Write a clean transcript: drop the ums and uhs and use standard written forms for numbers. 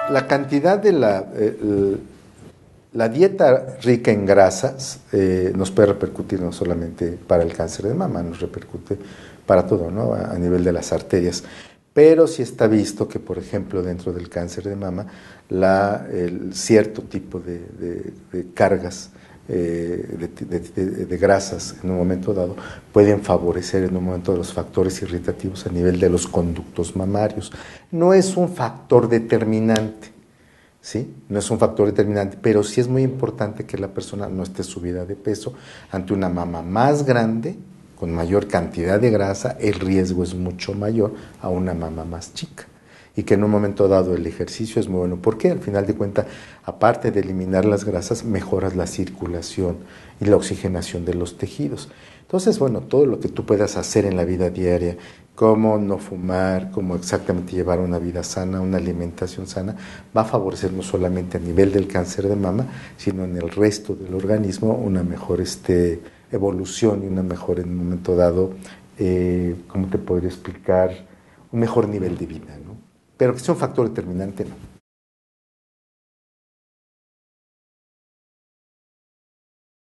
La cantidad de la dieta rica en grasas nos puede repercutir no solamente para el cáncer de mama, nos repercute para todo, ¿no? A nivel de las arterias. Pero sí está visto que, por ejemplo, dentro del cáncer de mama, el cierto tipo de cargas de grasas en un momento dado pueden favorecer en un momento de los factores irritativos a nivel de los conductos mamarios. No es un factor determinante, ¿sí? No es un factor determinante, pero sí es muy importante que la persona no esté subida de peso. Ante una mama más grande, con mayor cantidad de grasa, el riesgo es mucho mayor a una mama más chica. Y que en un momento dado el ejercicio es muy bueno. ¿Por qué? Al final de cuentas, aparte de eliminar las grasas, mejoras la circulación y la oxigenación de los tejidos. Entonces, bueno, todo lo que tú puedas hacer en la vida diaria, cómo no fumar, cómo exactamente llevar una vida sana, una alimentación sana, va a favorecer no solamente a nivel del cáncer de mama, sino en el resto del organismo una mejor evolución y una mejor, en un momento dado, ¿cómo te podría explicar? Un mejor nivel de vida, ¿no? Pero que sea un factor determinante, no.